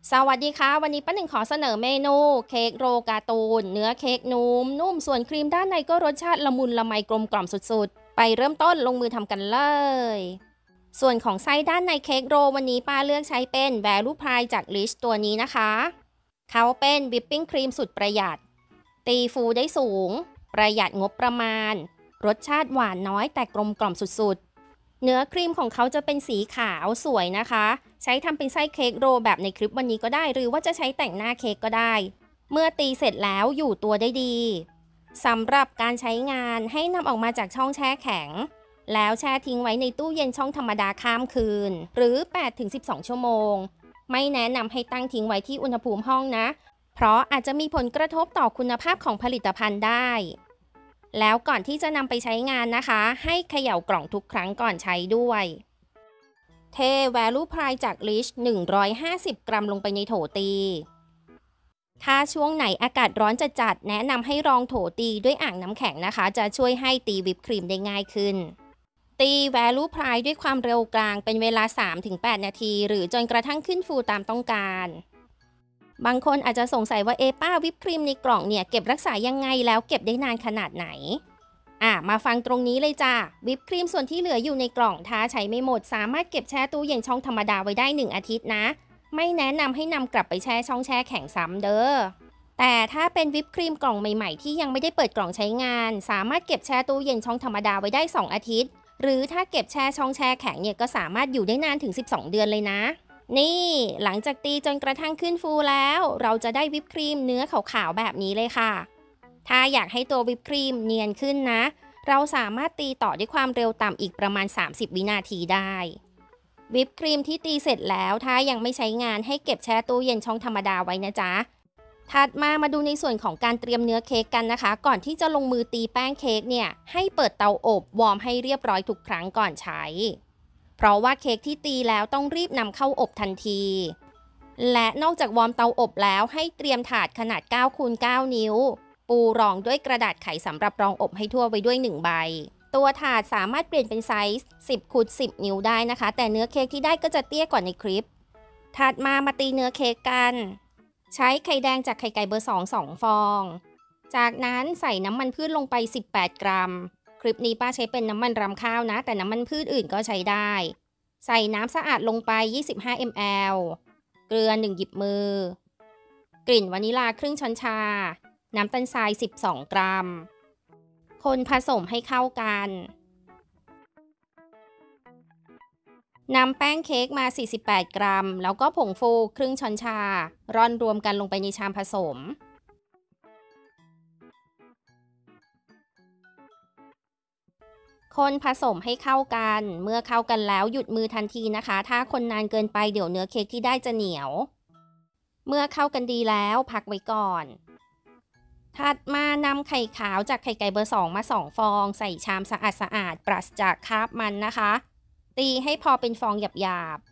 สวัสดีค่ะวันนี้ป้าหนึ่งขอเสนอเมนูเค้กโรลการ์ตูนเนื้อเค้กนุ่มส่วนครีมด้านในก็รสชาติละมุนละไมกลมกล่อมสุดๆไปเริ่มต้นลงมือทำกันเลยส่วนของไส้ด้านในเค้กโรลวันนี้ป้าเลือกใช้เป็น Value Price จาก Lish ตัวนี้นะคะเขาเป็นวิปปิ้งครีมสุดประหยัดตีฟูได้สูงประหยัดงบประมาณรสชาติหวานน้อยแต่กลมกล่อมสุดๆเนื้อครีมของเขาจะเป็นสีขาวสวยนะคะใช้ทำเป็นไส้เค้กโรลแบบในคลิปวันนี้ก็ได้หรือว่าจะใช้แต่งหน้าเค้กก็ได้เมื่อตีเสร็จแล้วอยู่ตัวได้ดีสำหรับการใช้งานให้นำออกมาจากช่องแช่แข็งแล้วแช่ทิ้งไว้ในตู้เย็นช่องธรรมดาข้ามคืนหรือ 8-12 ชั่วโมงไม่แนะนำให้ตั้งทิ้งไว้ที่อุณหภูมิห้องนะเพราะอาจจะมีผลกระทบต่อคุณภาพของผลิตภัณฑ์ได้แล้วก่อนที่จะนำไปใช้งานนะคะให้เขย่ากล่องทุกครั้งก่อนใช้ด้วยเท Value Price จาก Lish 150 กรัมลงไปในโถตีถ้าช่วงไหนอากาศร้อนจัดแนะนำให้ลองโถตีด้วยอ่างน้ำแข็งนะคะจะช่วยให้ตีวิปครีมได้ง่ายขึ้นตี Value Price ด้วยความเร็วกลางเป็นเวลา 3-8 นาทีหรือจนกระทั่งขึ้นฟูตามต้องการบางคนอาจจะสงสัยว่าป้าวิปครีมในกล่องเนี่ยเก็บรักษายังไงแล้วเก็บได้นานขนาดไหนมาฟังตรงนี้เลยจ้าวิปครีมส่วนที่เหลืออยู่ในกล่องถ้าใช้ไม่หมดสามารถเก็บแช่ตู้เย็นช่องธรรมดาไว้ได้1 อาทิตย์นะไม่แนะนำให้นำกลับไปแช่ช่องแช่แข็งซ้ำเด้อแต่ถ้าเป็นวิปครีมกล่องใหม่ๆที่ยังไม่ได้เปิดกล่องใช้งานสามารถเก็บแช่ตู้เย็นช่องธรรมดาไว้ได้2 อาทิตย์หรือถ้าเก็บแช่ช่องแช่แข็งเนี่ยก็สามารถอยู่ได้นานถึง12 เดือนเลยนะนี่หลังจากตีจนกระทั่งขึ้นฟูแล้วเราจะได้วิปครีมเนื้อขาวๆแบบนี้เลยค่ะถ้าอยากให้ตัววิปครีมเนียนขึ้นนะเราสามารถตีต่อด้วยความเร็วต่ำอีกประมาณ30 วินาทีได้วิปครีมที่ตีเสร็จแล้วถ้ายังไม่ใช้งานให้เก็บแช่ตู้เย็นช่องธรรมดาไว้นะจ๊ะถัดมาดูในส่วนของการเตรียมเนื้อเค้กกันนะคะก่อนที่จะลงมือตีแป้งเค้กเนี่ยให้เปิดเตาอบวอร์มให้เรียบร้อยทุกครั้งก่อนใช้เพราะว่าเค้กที่ตีแล้วต้องรีบนำเข้าอบทันทีและนอกจากวอร์มเตาอบแล้วให้เตรียมถาดขนาด 9x9 นิ้วปูรองด้วยกระดาษไขสำหรับรองอบให้ทั่วไว้ด้วย1 ใบตัวถาดสามารถเปลี่ยนเป็นไซส์ 10x10 นิ้วได้นะคะแต่เนื้อเค้กที่ได้ก็จะเตี้ยกว่าในคลิปถัดมาตีเนื้อเค้กกันใช้ไข่แดงจากไข่ไก่เบอร์2 ฟองจากนั้นใส่น้ำมันพืชลงไป18 กรัมคลิปนี้ป้าใช้เป็นน้ำมันรำข้าวนะแต่น้ำมันพืชอื่นก็ใช้ได้ใส่น้ำสะอาดลงไป25 ml เกลือ1 หยิบมือกลิ่นวานิลาครึ่งช้อนชาน้ำตาลทราย12 กรัมคนผสมให้เข้ากันนำแป้งเค้กมา48 กรัมแล้วก็ผงฟูครึ่งช้อนชาร่อนรวมกันลงไปในชามผสมคนผสมให้เข้ากันเมื่อเข้ากันแล้วหยุดมือทันทีนะคะถ้าคนนานเกินไปเดี๋ยวเนื้อเค้กที่ได้จะเหนียวเมื่อเข้ากันดีแล้วพักไว้ก่อนถัดมานำไข่ขาวจากไข่ไก่เบอร์2มา2 ฟองใส่ชามสะอาดปราศจากคราบมันนะคะตีให้พอเป็นฟองหยาบ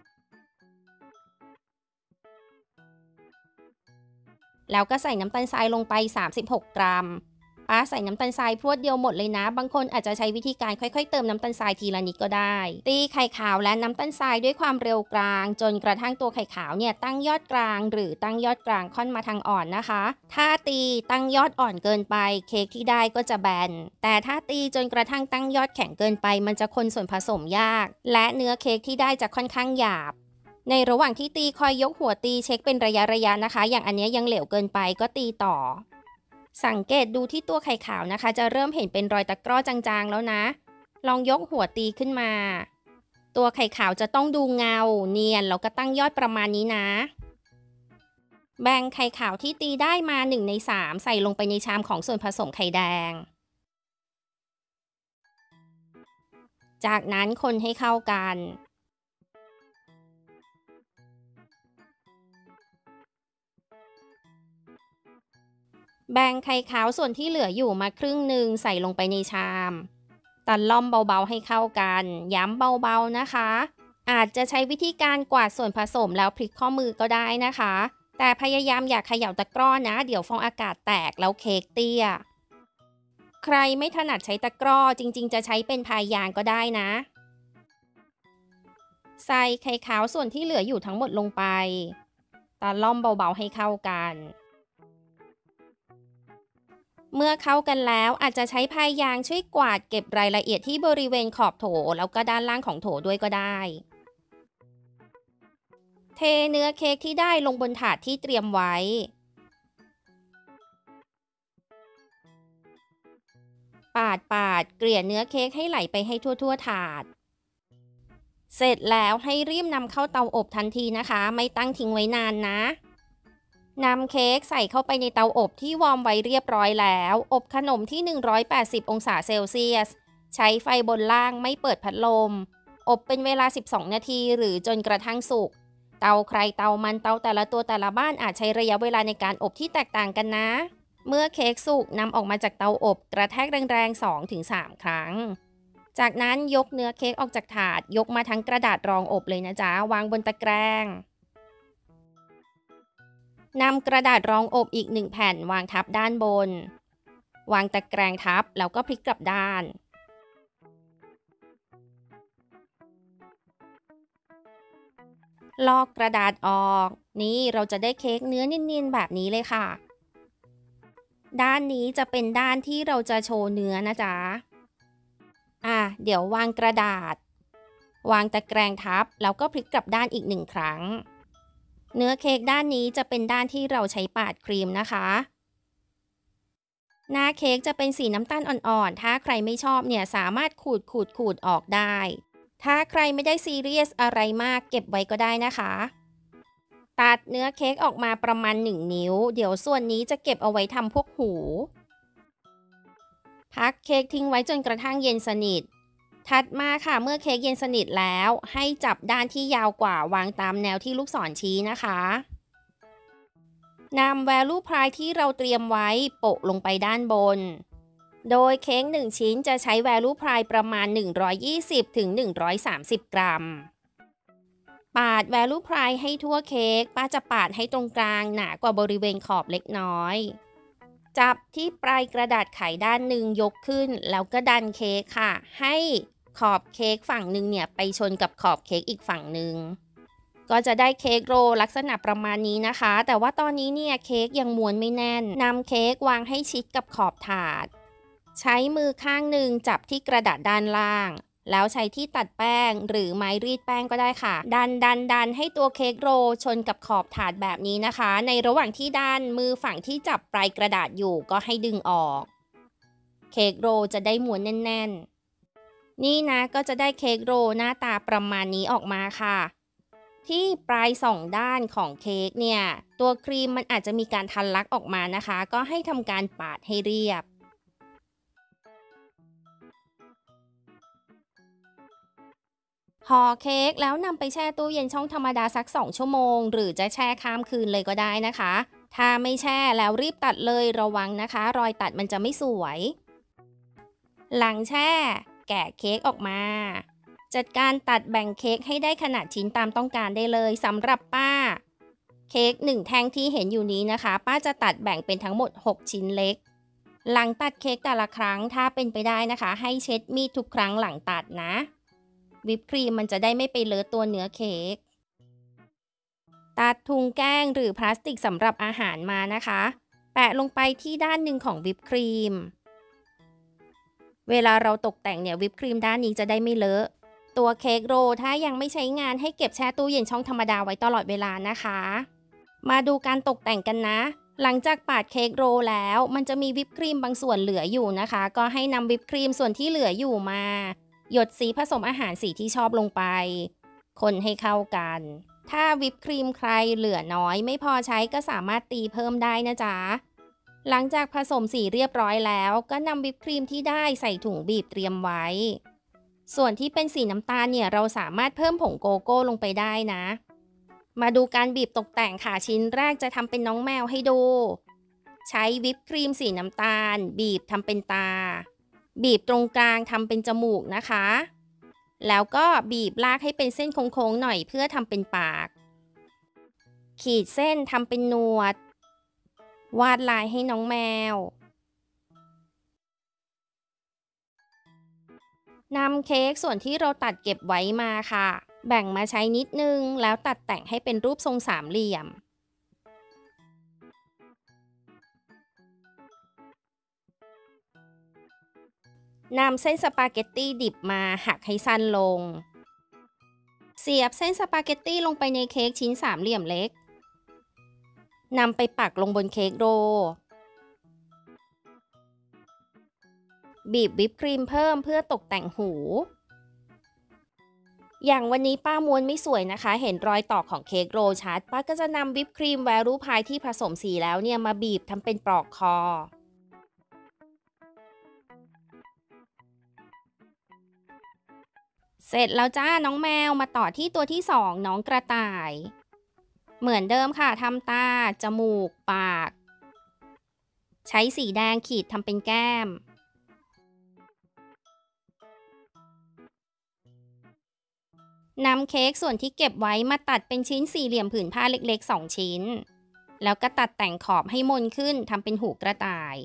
ๆแล้วก็ใส่น้ำตาลทรายลงไป36 กรัมป้าใส่น้ำตาลทรายพรวดเดียวหมดเลยนะบางคนอาจจะใช้วิธีการค่อยๆเติมน้ำตาลทรายทีละนิดก็ได้ตีไข่ขาวและน้ำตาลทรายด้วยความเร็วกลางจนกระทั่งตัวไข่ขาวเนี่ยตั้งยอดกลางหรือตั้งยอดกลางค่อนมาทางอ่อนนะคะถ้าตีตั้งยอดอ่อนเกินไปเค้กที่ได้ก็จะแบนแต่ถ้าตีจนกระทั่งตั้งยอดแข็งเกินไปมันจะคนส่วนผสมยากและเนื้อเค้กที่ได้จะค่อนข้างหยาบในระหว่างที่ตีคอยยกหัวตีเช็คเป็นระยะนะคะอย่างอันนี้ยังเหลวเกินไปก็ตีต่อสังเกตดูที่ตัวไข่ขาวนะคะจะเริ่มเห็นเป็นรอยตะกร้อจางๆแล้วนะลองยกหัวตีขึ้นมาตัวไข่ขาวจะต้องดูเงาเนียนแล้วก็ตั้งยอดประมาณนี้นะแบ่งไข่ขาวที่ตีได้มา1/3ใส่ลงไปในชามของส่วนผสมไข่แดงจากนั้นคนให้เข้ากันแบ่งไข่ขาวส่วนที่เหลืออยู่มาครึ่งหนึ่งใส่ลงไปในชามตัดล่อมเบาๆให้เข้ากันย้ำเบาๆนะคะอาจจะใช้วิธีการกวาดส่วนผสมแล้วพลิกข้อมือก็ได้นะคะแต่พยายามอย่าเขย่าตะกร้อนะเดี๋ยวฟองอากาศแตกแล้วเค้กเตี้ยใครไม่ถนัดใช้ตะกร้อจริงๆจะใช้เป็นพายยางก็ได้นะใส่ไข่ขาวส่วนที่เหลืออยู่ทั้งหมดลงไปตาล่อมเบาๆให้เข้ากัน เมื่อเข้ากันแล้วอาจจะใช้พายยางช่วยกวาดเก็บรายละเอียดที่บริเวณขอบโถแล้วก็ด้านล่างของโถด้วยก็ได้ เทเนื้อเค้กที่ได้ลงบนถาดที่เตรียมไว้ ปาดเกลี่ยเนื้อเค้กให้ไหลไปให้ทั่วถาด เสร็จแล้วให้รีบนำเข้าเตาอบทันทีนะคะ ไม่ตั้งทิ้งไว้นานนะ นำเค้กใส่เข้าไปในเตาอบที่วอร์มไว้เรียบร้อยแล้ว อบขนมที่ 180 องศาเซลเซียส ใช้ไฟบนล่างไม่เปิดพัดลม อบเป็นเวลา 12 นาทีหรือจนกระทั่งสุก เตาใครเตามันเตาแต่ละตัวแต่ละบ้านอาจใช้ระยะเวลาในการอบที่แตกต่างกันนะ เมื่อเค้กสุกนำออกมาจากเตาอบกระแทกแรงๆ 2-3 ครั้ง จากนั้นยกเนื้อเค้กออกจากถาดยกมาทั้งกระดาษรองอบเลยนะจ๊ะวางบนตะแกรงนำกระดาษรองอบอีก1แผ่นวางทับด้านบนวางตะแกรงทับแล้วก็พลิกกลับด้านลอกกระดาษออกนี่เราจะได้เค้กเนื้อเนียนๆแบบนี้เลยค่ะด้านนี้จะเป็นด้านที่เราจะโชว์เนื้อนะจ๊ะเดี๋ยววางกระดาษวางตะแกรงทับแล้วก็พลิกกลับด้านอีก1ครั้งเนื้อเค้กด้านนี้จะเป็นด้านที่เราใช้ปาดครีมนะคะหน้าเค้กจะเป็นสีน้ำตาลอ่อนๆถ้าใครไม่ชอบเนี่ยสามารถขูดออกได้ถ้าใครไม่ได้ซีเรียสอะไรมากเก็บไว้ก็ได้นะคะตัดเนื้อเค้กออกมาประมาณ1 นิ้วเดี๋ยวส่วนนี้จะเก็บเอาไว้ทำพวกหูพักเค้กทิ้งไว้จนกระทั่งเย็นสนิทถัดมาค่ะเมื่อเค้กเย็นสนิทแล้วให้จับด้านที่ยาวกว่าวางตามแนวที่ลูกศรชี้นะคะนำแวลูพรายที่เราเตรียมไว้โปะลงไปด้านบนโดยเค้ก1ชิ้นจะใช้แวลูพรายประมาณ 120-130 กรัมปาดแวลูพรายให้ทั่วเค้กป้าจะปาดให้ตรงกลางหนากว่าบริเวณขอบเล็กน้อยจับที่ปลายกระดาษไขด้านหนึ่งยกขึ้นแล้วก็ดันเค้กค่ะให้ขอบเค้กฝั่งหนึ่งเนี่ยไปชนกับขอบเค้กอีกฝั่งหนึ่งก็จะได้เค้กโรลลักษณะประมาณนี้นะคะแต่ว่าตอนนี้เนี่ยเค้กยังม้วนไม่แน่นนำเค้กวางให้ชิดกับขอบถาดใช้มือข้างหนึ่งจับที่กระดาษด้านล่างแล้วใช้ที่ตัดแป้งหรือไม้รีดแป้งก็ได้ค่ะดันให้ตัวเค้กโรลชนกับขอบถาดแบบนี้นะคะในระหว่างที่ดันมือฝั่งที่จับปลายกระดาษอยู่ก็ให้ดึงออกเค้กโรลจะได้ม้วนแน่นๆนี่นะก็จะได้เค้กโรลหน้าตาประมาณนี้ออกมาค่ะที่ปลาย2ด้านของเค้กเนี่ยตัวครีมมันอาจจะมีการทะลักออกมานะคะก็ให้ทำการปาดให้เรียบห่อเค้กแล้วนำไปแช่ตู้เย็นช่องธรรมดาสัก2 ชั่วโมงหรือจะแช่ข้ามคืนเลยก็ได้นะคะถ้าไม่แช่แล้วรีบตัดเลยระวังนะคะรอยตัดมันจะไม่สวยหลังแช่แกะเค้กออกมาจัดการตัดแบ่งเค้กให้ได้ขนาดชิ้นตามต้องการได้เลยสำหรับป้าเค้ก1แท่งที่เห็นอยู่นี้นะคะป้าจะตัดแบ่งเป็นทั้งหมด6ชิ้นเล็กหลังตัดเค้กแต่ละครั้งถ้าเป็นไปได้นะคะให้เช็ดมีดทุกครั้งหลังตัดนะวิปครีมมันจะได้ไม่ไปเลอะตัวเนื้อเค้กตัดถุงแกงหรือพลาสติกสำหรับอาหารมานะคะแปะลงไปที่ด้านหนึ่งของวิปครีมเวลาเราตกแต่งเนี่ยวิปครีมด้านนี้จะได้ไม่เลอะตัวเค้กโรลถ้ายังไม่ใช้งานให้เก็บแช่ตู้เย็นช่องธรรมดาไว้ตลอดเวลานะคะมาดูการตกแต่งกันนะหลังจากปาดเค้กโรลแล้วมันจะมีวิปครีมบางส่วนเหลืออยู่นะคะก็ให้นำวิปครีมส่วนที่เหลืออยู่มาหยดสีผสมอาหารสีที่ชอบลงไปคนให้เข้ากันถ้าวิปครีมใครเหลือน้อยไม่พอใช้ก็สามารถตีเพิ่มได้นะจ๊ะหลังจากผสมสีเรียบร้อยแล้วก็นำวิปครีมที่ได้ใส่ถุงบีบเตรียมไว้ส่วนที่เป็นสีน้ำตาลเนี่ยเราสามารถเพิ่มผงโกโก้ลงไปได้นะมาดูการบีบตกแต่งค่ะชิ้นแรกจะทำเป็นน้องแมวให้ดูใช้วิปครีมสีน้ำตาลบีบทำเป็นตาบีบตรงกลางทำเป็นจมูกนะคะแล้วก็บีบลากให้เป็นเส้นโค้งๆหน่อยเพื่อทำเป็นปากขีดเส้นทำเป็นหนวดวาดลายให้น้องแมวนำเค้กส่วนที่เราตัดเก็บไว้มาค่ะแบ่งมาใช้นิดนึงแล้วตัดแต่งให้เป็นรูปทรงสามเหลี่ยมนำเส้นสปาเกตตี้ดิบมาหักให้สั้นลงเสียบเส้นสปาเกตตี้ลงไปในเค้กชิ้นสามเหลี่ยมเล็กนำไปปักลงบนเค้กโรลบีบวิปครีมเพิ่มเพื่อตกแต่งหูอย่างวันนี้ป้าม้วนไม่สวยนะคะเห็นรอยต่อของเค้กโรลชัดป้าก็จะนำวิปครีมแวรูพายที่ผสมสีแล้วเนี่ยมาบีบทำเป็นปลอกคอเสร็จแล้วจ้าน้องแมวมาต่อที่ตัวที่2น้องกระต่ายเหมือนเดิมค่ะทำตาจมูกปากใช้สีแดงขีดทำเป็นแก้มนำเค้กส่วนที่เก็บไว้มาตัดเป็นชิ้นสี่เหลี่ยมผืนผ้าเล็กๆ2ชิ้นแล้วก็ตัดแต่งขอบให้มนขึ้นทำเป็นหูกระต่าย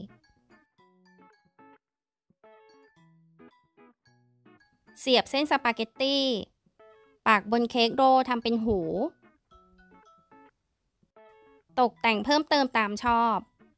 เสียบเส้นสปาเกตตี้ปักบนเค้กโรลทำเป็นหูตกแต่งเพิ่มเติมตามชอบ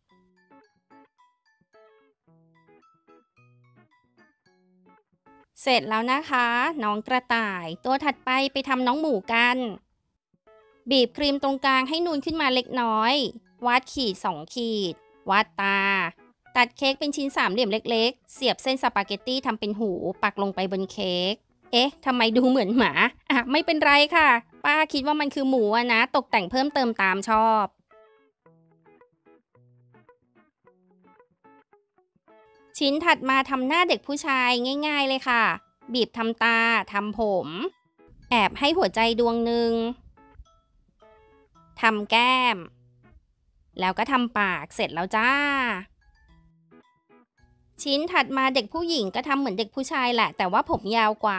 เสร็จแล้วนะคะน้องกระต่ายตัวถัดไปทำน้องหมูกันบีบครีมตรงกลางให้นูนขึ้นมาเล็กน้อยวาดขีด2ขีดวาดตาตัดเค้กเป็นชิ้นสามเหลี่ยมเล็กๆเสียบเส้นสปาเกตตี้ทำเป็นหูปักลงไปบนเค้กเอ๊ะทำไมดูเหมือนหมาไม่เป็นไรค่ะป้าคิดว่ามันคือหมูนะตกแต่งเพิ่มเติมตามชอบชิ้นถัดมาทำหน้าเด็กผู้ชายง่ายๆเลยค่ะบีบทำตาทำผมแอบให้หัวใจดวงหนึ่งทำแก้มแล้วก็ทำปากเสร็จแล้วจ้าชิ้นถัดมาเด็กผู้หญิงก็ทำเหมือนเด็กผู้ชายแหละแต่ว่าผมยาวกว่า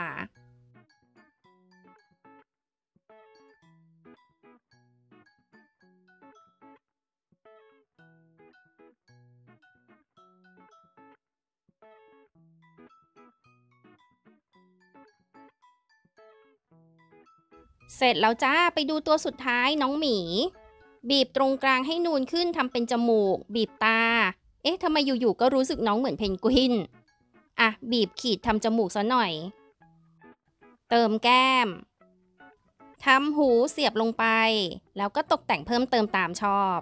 เสร็จแล้วจ้าไปดูตัวสุดท้ายน้องหมีบีบตรงกลางให้นูนขึ้นทำเป็นจมูกบีบตาเอ๊ะทำไมอยู่ๆก็รู้สึกน้องเหมือนเพนกวินบีบขีดทำจมูกซะหน่อยเติมแก้มทำหูเสียบลงไปแล้วก็ตกแต่งเพิ่มเติมตามชอบ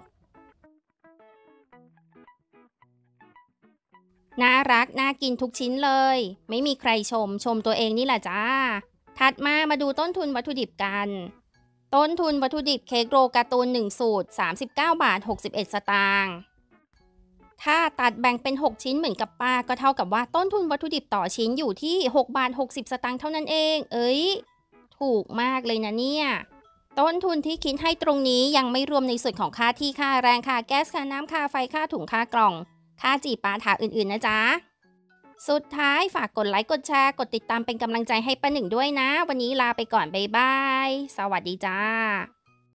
น่ารักน่ากินทุกชิ้นเลยไม่มีใครชมตัวเองนี่แหละจ้าถัดมาดูต้นทุนวัตถุดิบกันต้นทุนวัตถุดิบเค้กโรลการ์ตูน1สูตร39 บาท 61 สตางค์ถ้าตัดแบ่งเป็น6ชิ้นเหมือนกับป้าก็เท่ากับว่าต้นทุนวัตถุดิบต่อชิ้นอยู่ที่6 บาท 60 สตางค์เท่านั้นเองถูกมากเลยนะเนี่ยต้นทุนที่คิดให้ตรงนี้ยังไม่รวมในส่วนของค่าที่ค่าแรงค่าแก๊สค่าน้ำค่าไฟค่าถุงค่ากล่องค่าจีบปาถาอื่นๆนะจ๊ะสุดท้ายฝากกดไลค์กดแชร์กดติดตามเป็นกำลังใจให้ป้าหนึ่งด้วยนะวันนี้ลาไปก่อนบ๊ายบายสวัสดีจ้า